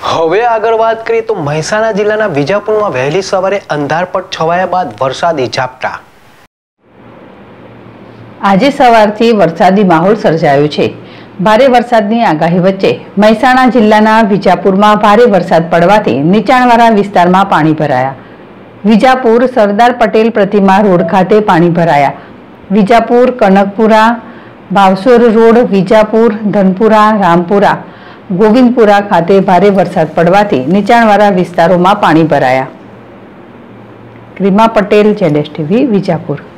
હવે આગળ વાત કરીએ તો મહેસાણા જિલ્લાના વિજાપુરમાં વહેલી સવારે અંધારપટ છવાયા બાદ વરસાદી ઝાપટા. આજે સવારથી વરસાદી માહોલ સર્જાયો છે. ભારે વરસાદની આગાહી વચ્ચે મહેસાણા જિલ્લાના વિજાપુરમાં ભારે વરસાદ પડવાથી નીચાણવાળા વિસ્તારમાં પાણી ભરાયા. વિજાપુર સરદાર પટેલ પ્રતિમા રોડ ખાતે પાણી ભરાયા. વિજાપુર કનકપુરા ભાવસોર રોડ, વિજાપુર ધનપુરા, રામપુરા, ગોવિંદપુરા ખાતે ભારે વરસાદ પડવાથી નીચાણવાળા વિસ્તારોમાં પાણી ભરાયા. રીમા પટેલ, ZSTV, વિજાપુર.